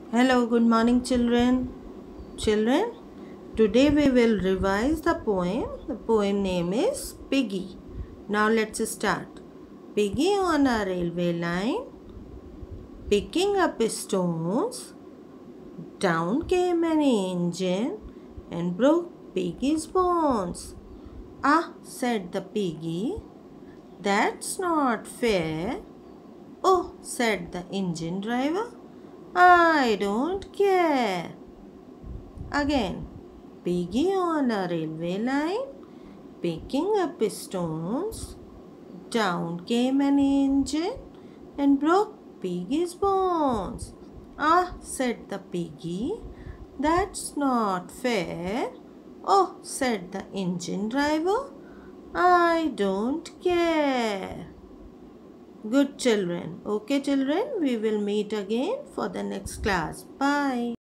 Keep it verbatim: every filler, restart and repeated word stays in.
Hello, good morning, children. Children, today we will revise the poem. The poem name is Piggy. Now let's start. Piggy on a railway line, picking up stones. Down came an engine and broke Piggy's bones. Ah, said the piggy, that's not fair. Oh, said the engine driver, I don't care. Again, piggy on a railway line, picking up stones. Down came an engine and broke piggy's bones. Ah, said the piggy, that's not fair. Oh, said the engine driver, I don't care. Good children. Okay, children, we will meet again for the next class. Bye.